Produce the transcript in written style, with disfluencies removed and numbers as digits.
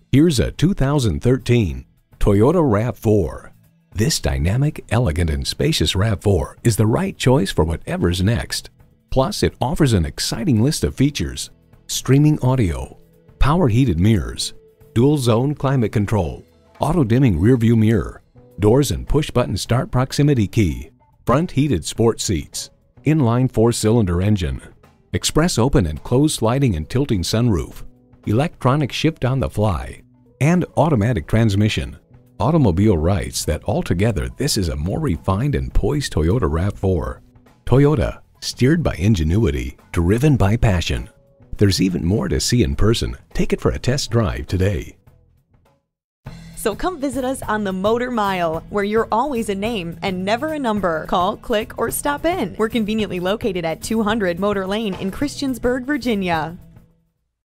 Here's a 2013 Toyota RAV4. This dynamic, elegant, and spacious RAV4 is the right choice for whatever's next. Plus, it offers an exciting list of features: streaming audio, power heated mirrors, dual zone climate control, auto dimming rearview mirror, doors and push button start proximity key, front heated sport seats, inline 4-cylinder engine, express open and closed sliding and tilting sunroof, electronic shift on the fly, and automatic transmission. Automobile writes that altogether this is a more refined and poised Toyota RAV4. Toyota, steered by ingenuity, driven by passion. There's even more to see in person. Take it for a test drive today. So come visit us on the Motor Mile, where you're always a name and never a number. Call, click, or stop in. We're conveniently located at 200 Motor Lane in Christiansburg, Virginia.